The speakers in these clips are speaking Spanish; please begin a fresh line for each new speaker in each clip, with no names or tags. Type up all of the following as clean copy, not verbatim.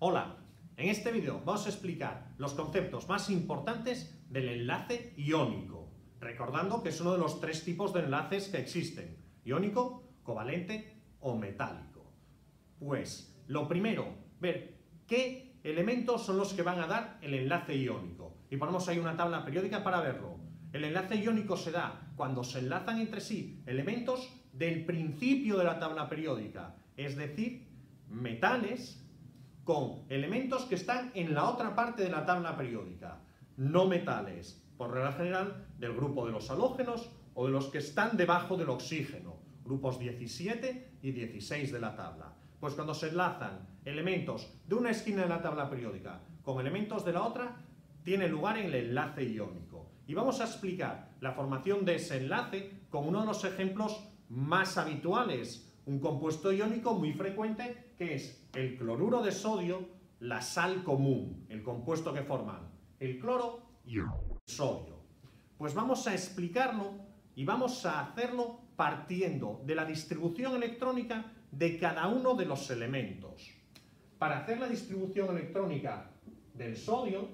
Hola, en este vídeo vamos a explicar los conceptos más importantes del enlace iónico, recordando que es uno de los tres tipos de enlaces que existen: iónico, covalente o metálico. Pues lo primero, ver qué elementos son los que van a dar el enlace iónico. Y ponemos ahí una tabla periódica para verlo. El enlace iónico se da cuando se enlazan entre sí elementos del principio de la tabla periódica, es decir, metales con elementos que están en la otra parte de la tabla periódica, no metales, por regla general, del grupo de los halógenos o de los que están debajo del oxígeno, grupos 17 y 16 de la tabla. Pues cuando se enlazan elementos de una esquina de la tabla periódica con elementos de la otra, tiene lugar el enlace iónico. Y vamos a explicar la formación de ese enlace con uno de los ejemplos más habituales, un compuesto iónico muy frecuente, que es el cloruro de sodio, la sal común, el compuesto que forman el cloro y el sodio. Pues vamos a explicarlo y vamos a hacerlo partiendo de la distribución electrónica de cada uno de los elementos. Para hacer la distribución electrónica del sodio,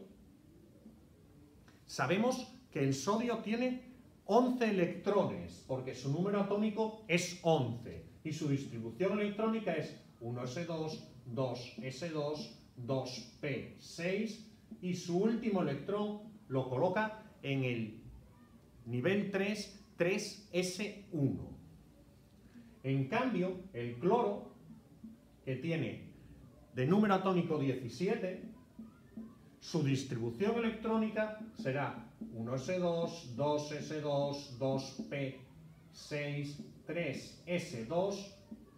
sabemos que el sodio tiene 11 electrones, porque su número atómico es 11. Y su distribución electrónica es 1s2, 2s2, 2p6, y su último electrón lo coloca en el nivel 3, 3s1. En cambio, el cloro, que tiene de número atómico 17, su distribución electrónica será 1s2, 2s2, 2p6, 3s2,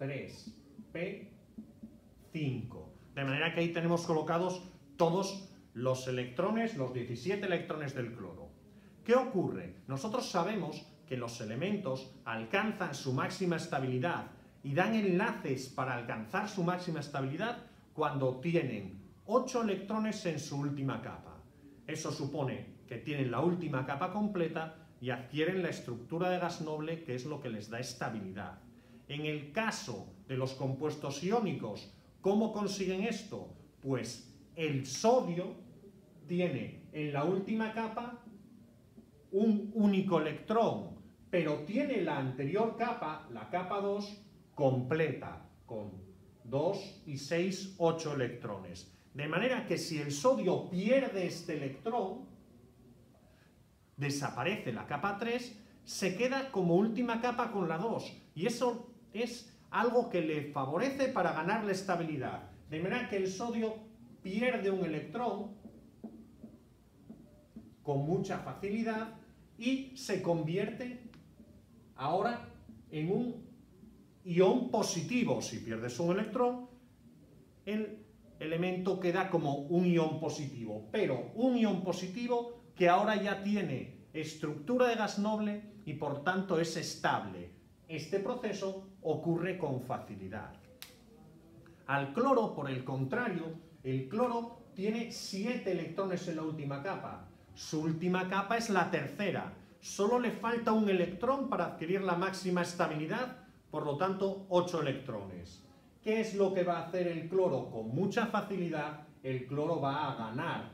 3p5. De manera que ahí tenemos colocados todos los electrones, los 17 electrones del cloro. ¿Qué ocurre? Nosotros sabemos que los elementos alcanzan su máxima estabilidad y dan enlaces para alcanzar su máxima estabilidad cuando tienen 8 electrones en su última capa. Eso supone que tienen la última capa completa y adquieren la estructura de gas noble, que es lo que les da estabilidad. En el caso de los compuestos iónicos, ¿cómo consiguen esto? Pues el sodio tiene en la última capa un único electrón, pero tiene la anterior capa, la capa 2, completa, con 2 y 6, 8 electrones. De manera que si el sodio pierde este electrón, desaparece la capa 3, se queda como última capa con la 2, y eso es algo que le favorece para ganar la estabilidad. De manera que el sodio pierde un electrón con mucha facilidad y se convierte ahora en un ion positivo. Si pierdes un electrón, el elemento queda como un ion positivo, pero un ion positivo que ahora ya tiene estructura de gas noble y por tanto es estable. Este proceso ocurre con facilidad. Al cloro, por el contrario, el cloro tiene 7 electrones en la última capa. Su última capa es la tercera. Solo le falta un electrón para adquirir la máxima estabilidad, por lo tanto 8 electrones. ¿Qué es lo que va a hacer el cloro? Con mucha facilidad, el cloro va a ganar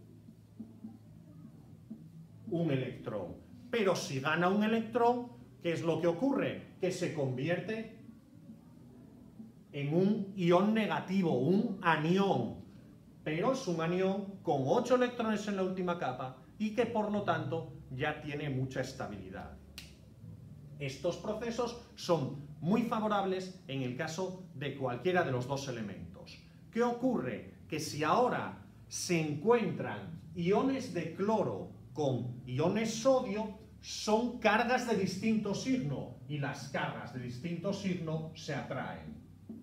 un electrón. Pero si gana un electrón, ¿qué es lo que ocurre? Que se convierte en un ion negativo, un anión. Pero es un anión con 8 electrones en la última capa y que por lo tanto ya tiene mucha estabilidad. Estos procesos son muy favorables en el caso de cualquiera de los dos elementos. ¿Qué ocurre? Que si ahora se encuentran iones de cloro con iones sodio, son cargas de distinto signo y las cargas de distinto signo se atraen.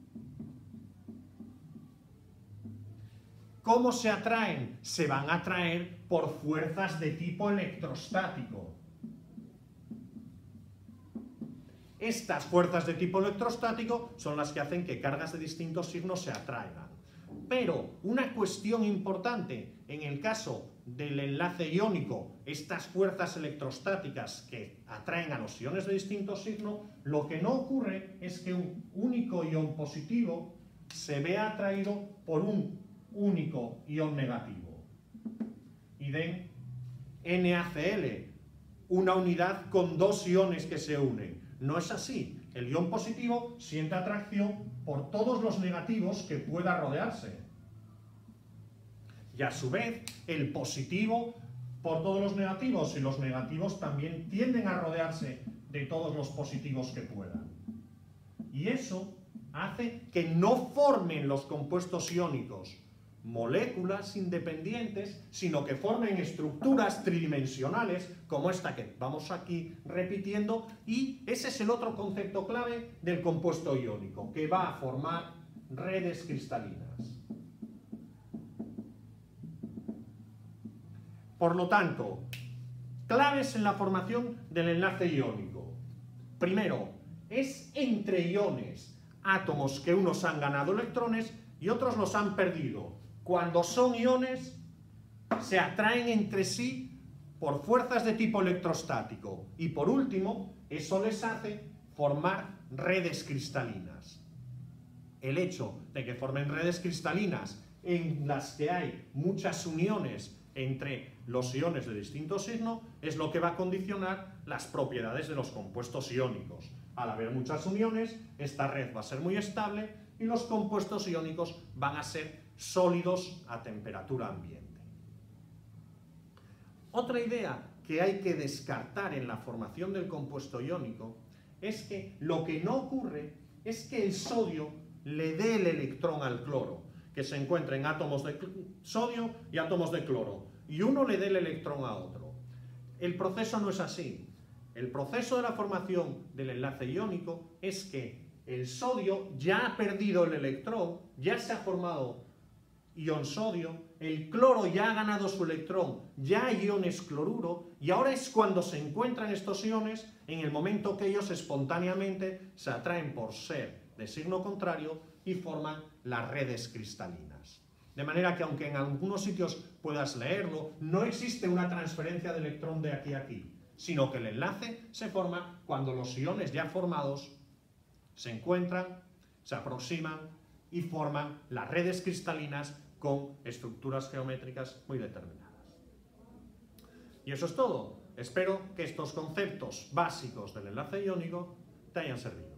¿Cómo se atraen? Se van a atraer por fuerzas de tipo electrostático. Estas fuerzas de tipo electrostático son las que hacen que cargas de distintos signos se atraigan. Pero una cuestión importante, en el caso del enlace iónico, estas fuerzas electrostáticas que atraen a los iones de distinto signo, lo que no ocurre es que un único ion positivo se vea atraído por un único ion negativo. Y den NaCl, una unidad con dos iones que se unen. No es así. El ion positivo siente atracción por todos los negativos que pueda rodearse. Y a su vez, el positivo por todos los negativos, y los negativos también tienden a rodearse de todos los positivos que puedan. Y eso hace que no formen los compuestos iónicos moléculas independientes, sino que formen estructuras tridimensionales, como esta que vamos aquí repitiendo, y ese es el otro concepto clave del compuesto iónico, que va a formar redes cristalinas. Por lo tanto, claves en la formación del enlace iónico. Primero, es entre iones, átomos que unos han ganado electrones y otros los han perdido. Cuando son iones, se atraen entre sí por fuerzas de tipo electrostático. Y por último, eso les hace formar redes cristalinas. El hecho de que formen redes cristalinas en las que hay muchas uniones entre los iones de distinto signo es lo que va a condicionar las propiedades de los compuestos iónicos. Al haber muchas uniones, esta red va a ser muy estable y los compuestos iónicos van a ser sólidos a temperatura ambiente. Otra idea que hay que descartar en la formación del compuesto iónico es que lo que no ocurre es que el sodio le dé el electrón al cloro, que se encuentra en átomos de sodio y átomos de cloro, y uno le dé el electrón a otro. El proceso no es así. El proceso de la formación del enlace iónico es que el sodio ya ha perdido el electrón, ya se ha formado ion sodio, el cloro ya ha ganado su electrón, ya hay iones cloruro, y ahora es cuando se encuentran estos iones en el momento que ellos espontáneamente se atraen por ser de signo contrario y forman las redes cristalinas. De manera que aunque en algunos sitios puedas leerlo, no existe una transferencia de electrón de aquí a aquí, sino que el enlace se forma cuando los iones ya formados se encuentran, se aproximan y forman las redes cristalinas con estructuras geométricas muy determinadas. Y eso es todo. Espero que estos conceptos básicos del enlace iónico te hayan servido.